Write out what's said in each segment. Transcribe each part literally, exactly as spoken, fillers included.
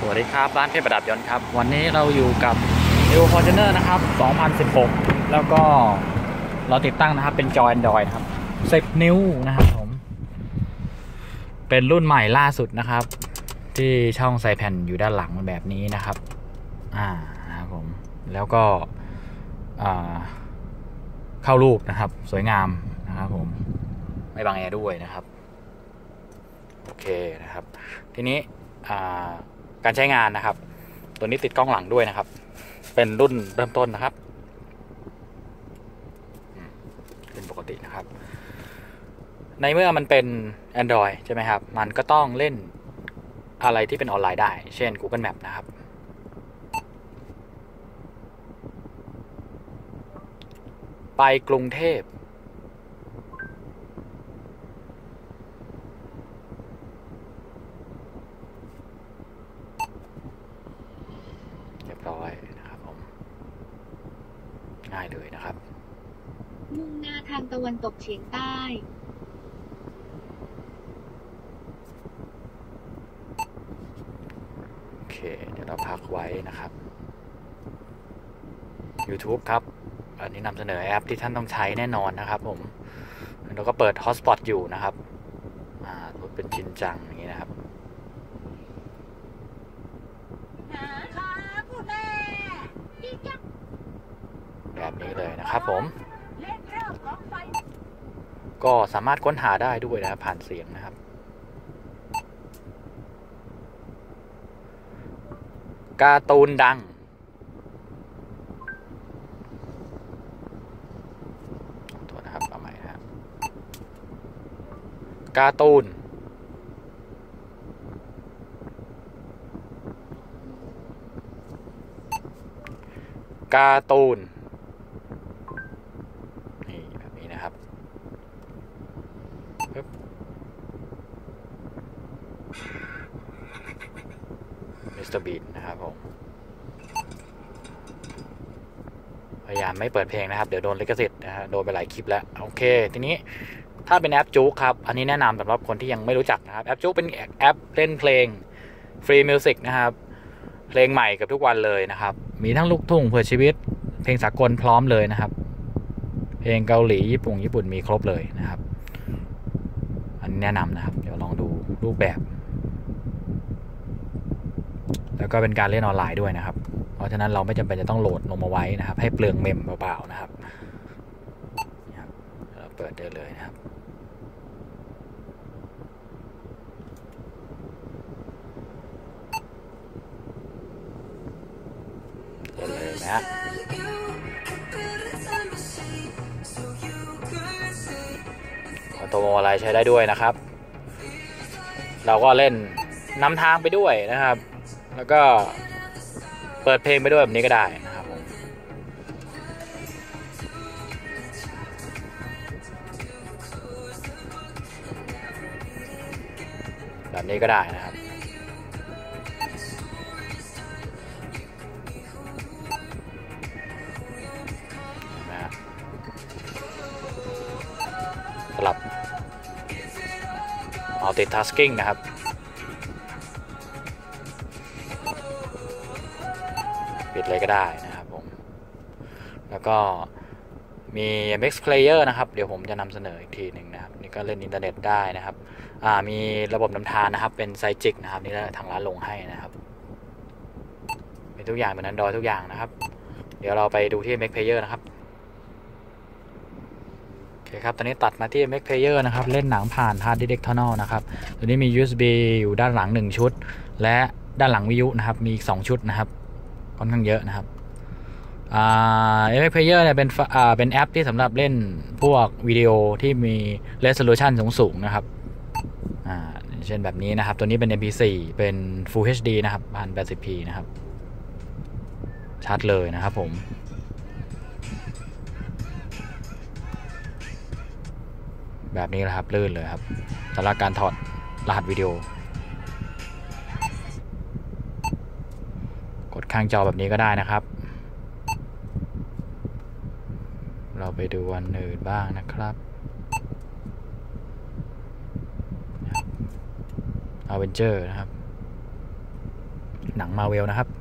สวัสดีครับร้านเพชรประดับยนต์ครับวันนี้เราอยู่กับ New Fortuner นะครับสองพันสิบหกแล้วก็เราติดตั้งนะครับเป็นจอ Android นะครับสิบนิ้วนะครับผมเป็นรุ่นใหม่ล่าสุดนะครับที่ช่องใส่แผ่นอยู่ด้านหลังแบบนี้นะครับอ่านะครับผมแล้วก็อ่าเข้ารูปนะครับสวยงามนะครับผมไม่บังแอร์ด้วยนะครับโอเคนะครับทีนี้การใช้งานนะครับตัวนี้ติดกล้องหลังด้วยนะครับเป็นรุ่นเริ่มต้นนะครับเป็นปกตินะครับในเมื่อมันเป็น Android ใช่ไหมครับมันก็ต้องเล่นอะไรที่เป็นออนไลน์ได้เช่น Google Map นะครับไปกรุงเทพร้อยนะครับผมง่ายเลยนะครับมุ่งหน้าทางตะวันตกเฉียงใต้โอเคเดี๋ยวเราพักไว้นะครับ YouTube ครับอันนี้นำเสนอแอปที่ท่านต้องใช้แน่นอนนะครับผมแล้วก็เปิด Hotspot อยู่นะครับอ่าเป็นชินจังอย่างนี้นะครับแบบนี้เลยนะครับผมก็สามารถค้นหาได้ด้วยนะครับผ่านเสียงนะครับการ์ตูนดังตัวนะครับเอาใหม่นะครับการ์ตูนการ์ตูนนี่แบบนี้นะครับมิสเตอร์บีนนะครับผมพยายามไม่เปิดเพลงนะครับเดี๋ยวโดนลิขสิทธิ์นะฮะโดนไปหลายคลิปแล้วโอเคทีนี้ถ้าเป็นแอปจุ๊กครับอันนี้แนะนำสำหรับคนที่ยังไม่รู้จักนะครับแอปจุ๊กเป็นแอปเล่นเพลงฟรีมิวสิกนะครับเพลงใหม่กับทุกวันเลยนะครับมีทั้งลูกทุ่งเพื่อชีวิตเพลงสากลพร้อมเลยนะครับเพลงเกาหลีญี่ปุ่นญี่ปุ่นมีครบเลยนะครับอันนี้แนะนำนะครับเดี๋ยวลองดูรูปแบบแล้วก็เป็นการเล่นออนไลน์ด้วยนะครับเพราะฉะนั้นเราไม่จำเป็นจะต้องโหลดลงมาไว้นะครับให้เปลืองเมมเปล่าๆนะครับเราเปิดได้เลยนะครับเปิดเลยนะออโตโมอะไรใช้ได้ด้วยนะครับเราก็เล่นนำทางไปด้วยนะครับแล้วก็เปิดเพลงไปด้วยแบบนี้ก็ได้นะครับผมแบบนี้ก็ได้นะครับนะสลับmultitasking นะครับปิดเลยก็ได้นะครับผมแล้วก็มี เอ็ม เอ็กซ์ Player นะครับเดี๋ยวผมจะนำเสนออีกทีหนึ่งนะครับนี่ก็เล่นอินเทอร์เน็ตได้นะครับอ่ามีระบบนำทางนะครับเป็นไซจิกนะครับนี่ทางร้านลงให้นะครับเป็นทุกอย่างเป็น Android ทุกอย่างนะครับเดี๋ยวเราไปดูที่ เอ็ม เอ็กซ์ Player นะครับโอเคครับตอนนี้ตัดมาที่ เอ็ม เอ็กซ์ Player นะครับเล่นหนังผ่าน Hard Disk External นะครับตัวนี้มี ยู เอส บี อยู่ด้านหลังหนึ่งชุดและด้านหลังวิทยุนะครับมีอีกสองชุดนะครับค่อนข้างเยอะนะครับอ่า เอ็ม เอ็กซ์ Player เนี่ยเป็นอ่าเป็นแอปที่สำหรับเล่นพวกวิดีโอที่มี resolution สูงๆนะครับอ่าเช่นแบบนี้นะครับตัวนี้เป็น เอ็ม พี โฟร์ เป็น Full เอช ดี นะครับ หนึ่งพันแปดสิบพี นะครับชัดเลยนะครับผมแบบนี้แหละครับลื่นเลยครับสำหรับการถอดรหัสวิดีโอกดข้างจอแบบนี้ก็ได้นะครับ เราไปดูวันอื่นบ้างนะครับ Avenger นะครับหนังมาเวลนะครับ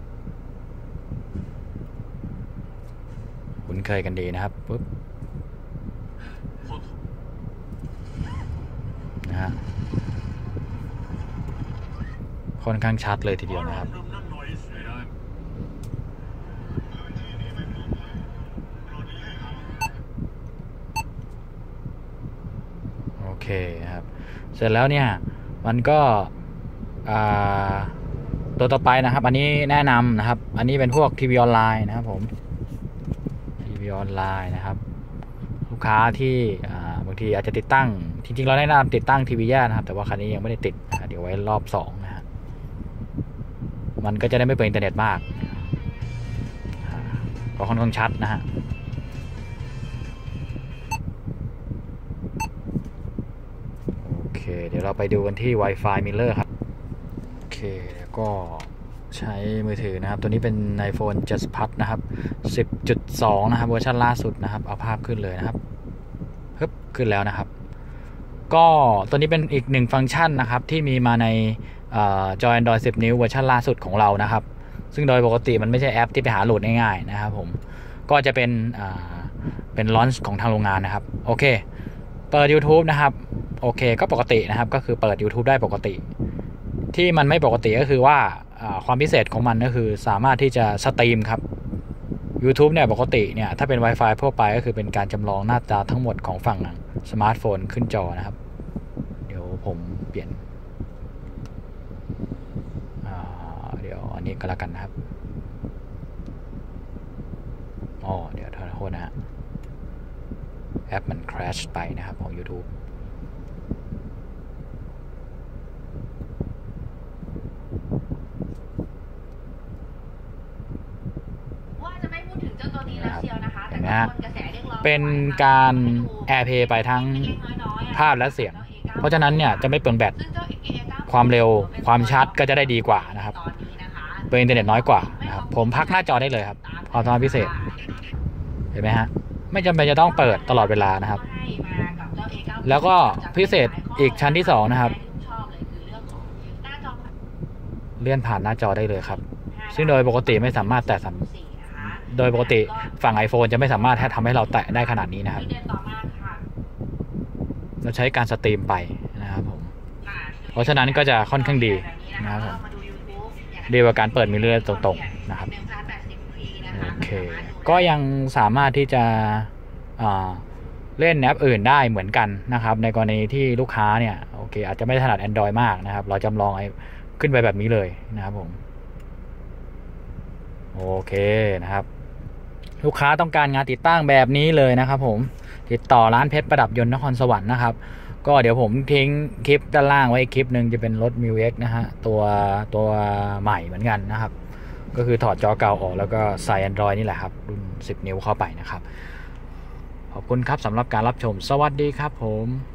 คุ้นเคยกันดีนะครับปุ๊บนะฮะค่อนข้างชัดเลยทีเดียวนะครับโอเคครับเสร็จแล้วเนี่ยมันก็ตัวต่อไปนะครับอันนี้แนะนำนะครับอันนี้เป็นพวกทีวีออนไลน์นะครับผมทีวีออนไลน์นะครับลูกค้าที่บางทีอาจจะติดตั้งจริงๆเราแนะนำติดตั้งทีวีแยกนะครับแต่ว่าคันนี้ยังไม่ได้ติดเดี๋ยวไว้รอบสองนะฮะมันก็จะได้ไม่เปลืองอินเทอร์เน็ตมากก็ค่อนข้างชัดนะฮะโอเคเดี๋ยวเราไปดูกันที่ Wi-Fi Mirror ครับโอเคก็ใช้มือถือนะครับตัวนี้เป็น iPhone เจ็ด Plus นะครับ สิบจุดสอง นะครับเวอร์ชันล่าสุดนะครับเอาภาพขึ้นเลยนะครับฮึบขึ้นแล้วนะครับก็ตัวนี้เป็นอีกหนึ่งฟังก์ชันนะครับที่มีมาในจอ Android สิบ นิ้วเวอร์ชันล่าสุดของเรานะครับซึ่งโดยปกติมันไม่ใช่แอปที่ไปหาโหลดง่ายๆนะครับผมก็จะเป็นเป็นลอนช์ของทางโรงงานนะครับโอเคเปิด YouTube นะครับโอเคก็ปกตินะครับก็คือเปิด YouTube ได้ปกติที่มันไม่ปกติก็คือว่าความพิเศษของมันก็คือสามารถที่จะสตรีมครับ YouTube เนี่ยปกติเนี่ยถ้าเป็น Wi-Fi ทั่วไปก็คือเป็นการจำลองหน้าตาทั้งหมดของฝั่งสมาร์ทโฟนขึ้นจอนะครับเดี๋ยวผมเปลี่ยนเดี๋ยวอันนี้ก็แล้วกันนะครับอ๋อเดี๋ยวโทษนะฮะแอปมัน crash ไปนะครับของ YouTubeเห็นไหมฮะเป็นการ AirPlay ไปทั้งภาพและเสียงเพราะฉะนั้นเนี่ยจะไม่เปลืองแบตความเร็วความชัดก็จะได้ดีกว่านะครับเปลืองอินเทอร์เน็ตน้อยกว่านะครับผมพักหน้าจอได้เลยครับความสามารถพิเศษเห็นไหมฮะไม่จำเป็นจะต้องเปิดตลอดเวลานะครับแล้วก็พิเศษอีกชั้นที่สองนะครับเลื่อนผ่านหน้าจอได้เลยครับซึ่งโดยปกติไม่สามารถแตะโดยปกติฝั่ง iPhone จะไม่สามารถทำให้เราแตะได้ขนาดนี้นะครับเราใช้การสตรีมไปนะครับผมเพราะฉะนั้นก็จะค่อนข้างดีนะครับผมดีกว่าการเปิดมิเรอร์ตรงๆนะครับโอเคก็ยังสามารถที่จะเล่นแอปอื่นได้เหมือนกันนะครับในกรณีที่ลูกค้าเนี่ยโอเคอาจจะไม่ถนัด Android มากนะครับเราจำลองขึ้นไปแบบนี้เลยนะครับผมโอเคนะครับลูกค้าต้องการงานติดตั้งแบบนี้เลยนะครับผมติดต่อร้านเพชรประดับยนต์นครสวรรค์นะครับก็เดี๋ยวผมทิ้งคลิปด้านล่างไว้คลิปหนึ่งจะเป็นรถ มิว เอ็กซ์ นะฮะตัวตัวใหม่เหมือนกันนะครับก็คือถอดจอเก่าออกแล้วก็ใส่ Android นี่แหละครับรุ่นสิบนิ้วเข้าไปนะครับขอบคุณครับสำหรับการรับชมสวัสดีครับผม